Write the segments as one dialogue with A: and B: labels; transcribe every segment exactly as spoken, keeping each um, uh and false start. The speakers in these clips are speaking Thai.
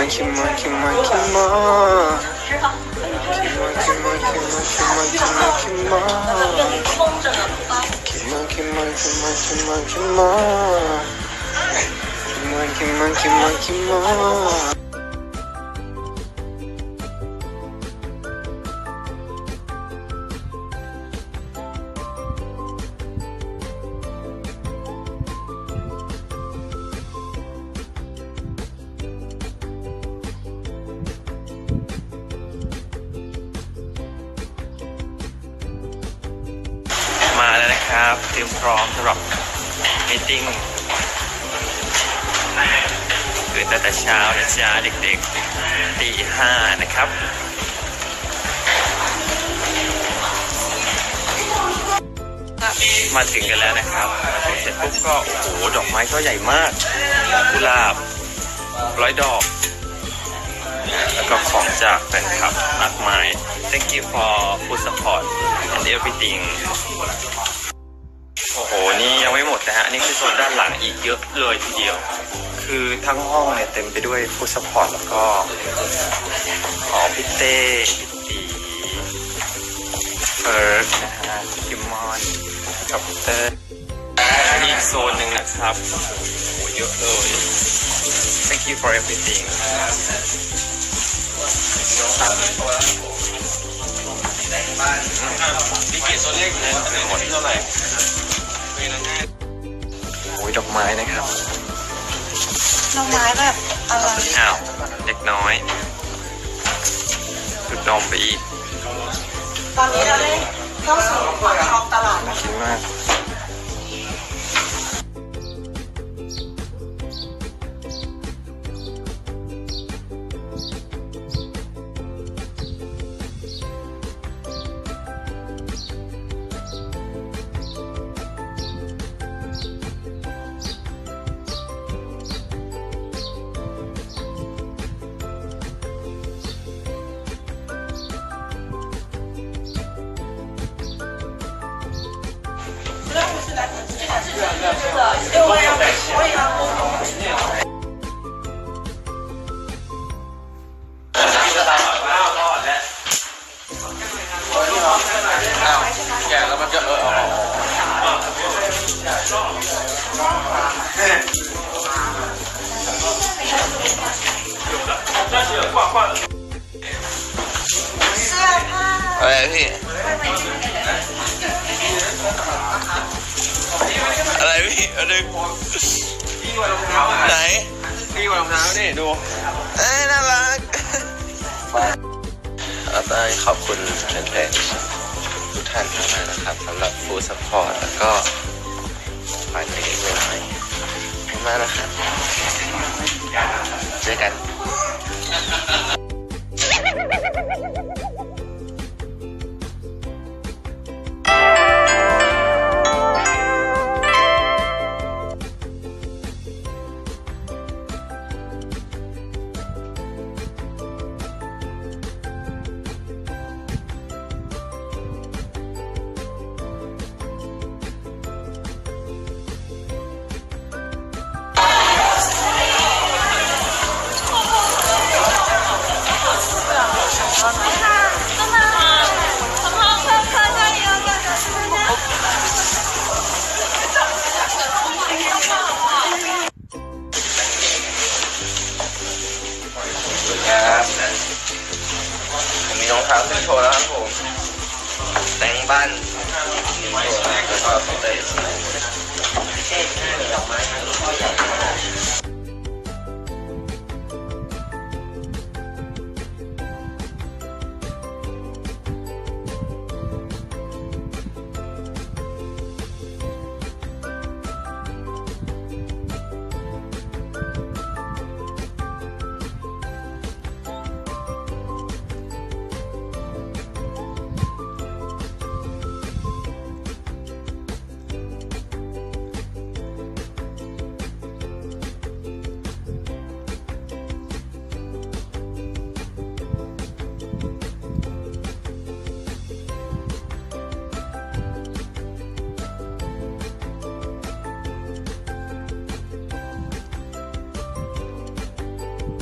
A: monkey monkey monkey ma monkey monkey monkey monkey monkey ma monkey monkey monkey monkey ma monkey monkey monkey maมาแล้วนะครับเตรียมพร้อมสำหรับมีตติ้งตื่นแต่เช้านะจ๊ะเด็กๆตีห้านะครับมาถึงกันแล้วนะครับมาถึงเสร็จปุ๊บก็โอ้โหดอกไม้ก็ใหญ่มากกุหลาบร้อยดอกแล้วก็ของจากแฟนคลับมากมาย thank you for full support and everything โอ้โหนี่ยังไม่หมดนะฮะนี่คือโซนด้านหลังอีกเยอะเลยทีเดียวคือทั้งห้องเนี่ยเต็มไปด้วย full support แล้วก็ของพี่เต้พี่ตีเฟิร์สนะฮะคิมมอนกับเต้นี่อีกโซนหนึ่งนะครับโอ้โหเยอะเลย thank you for everythingพี่เกียรติตัวเลขไหนหมดเท่าไหร่โอ้ยดอกไม้นะครับ
B: ดอกไม้แบบอะไร
A: อ้าวเด็กน้อยจุดนมไปอีก
B: ตอนนี้เราได้เข้าสู่ปากคลองตลาด
A: น่ากินมาก
C: แก่แล้วมันจะเอออะไรพี่อะไรพี่อะไรไหนพี่กว่ารองเท้านี่ดูเอ้ยน่ารักต้องขอบคุณแฟนๆทุกท่านมากนะครับสำหรับฟู้ดซัพพอร์ตแล้วก็ฝันเล็กๆน้อยๆมากนะครับเจอกันผมมีรองเท้าเสื้อโชว์แล้วครับผมแต่งบ้านแล้วก็เต้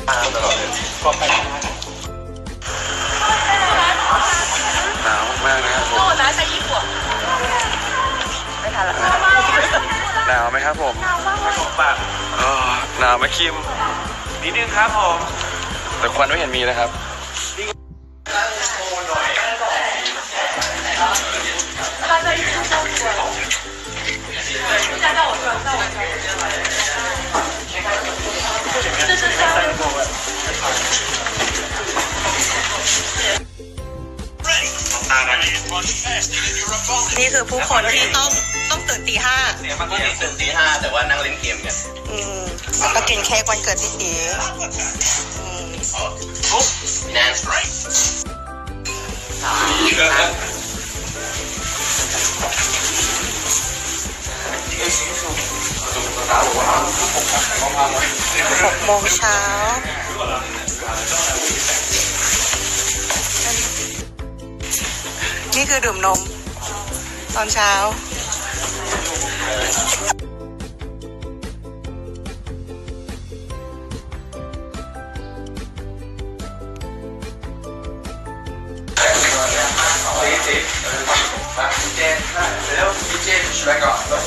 C: ตามตลอดเลยก็ไปหนาวมากนะครับผม
B: ร้านใช้ยี่ปัวไม่ทันละ
C: หนาวไหมครับผม
A: ปาก
C: อ๋อหนาวไหมคิม
A: นิดนึงครับผม
C: แต่ควันไม่เห็นมีนะครับ
B: 他在一直照顾我，现在在我这儿，在我这儿。这是他。นี่คือผู้คนที่ต้องต้องตื่นตีห้า
C: เนี่ยมันก็ตื่นตีห้าแต่ว่านั่งเล่นเกมกัน
B: อืมแล้วก็กินเค้กวันเกิดพี่ตีอืม
C: Dance right
B: หกโมงเช้านี่คือดื่มนมตอนเช้า
C: เจเจเร็วพี่เจช่วยก่อน